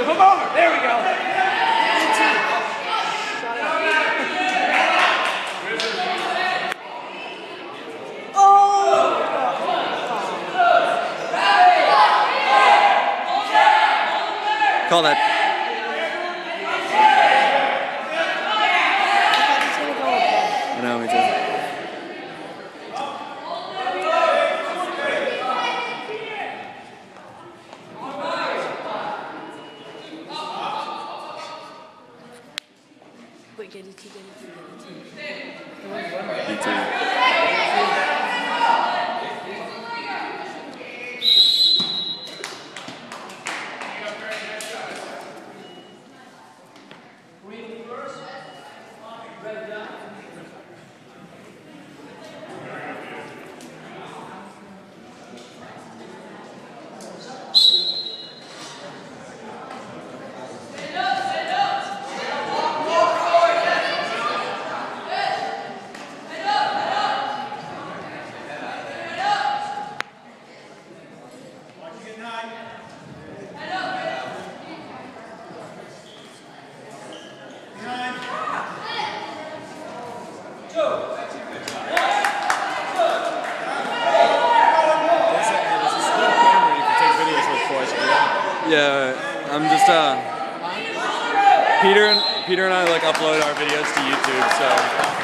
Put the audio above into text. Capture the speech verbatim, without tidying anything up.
Come over. There we go. Call that. I know, me too. Wait, get it, get it, get Me too. Yeah, I'm just uh Peter and Peter and I like upload our videos to YouTube, so